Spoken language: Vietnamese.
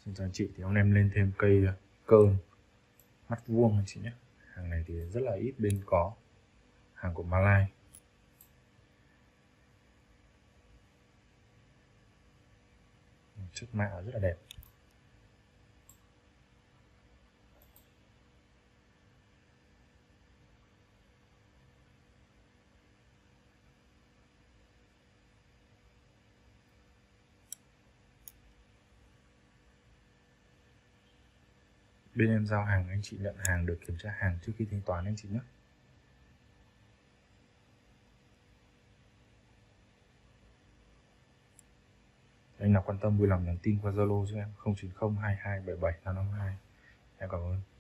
cho anh chị thì hôm nay em lên thêm cây cơn mắt vuông anh chị nhé. Hàng này thì rất là ít bên có, hàng của Malai. Chất mạ rất là đẹp. Bên em giao hàng anh chị nhận hàng được kiểm tra hàng trước khi thanh toán anh chị nhé. Anh nào quan tâm vui lòng nhắn tin qua Zalo cho em 0902277552. Em cảm ơn.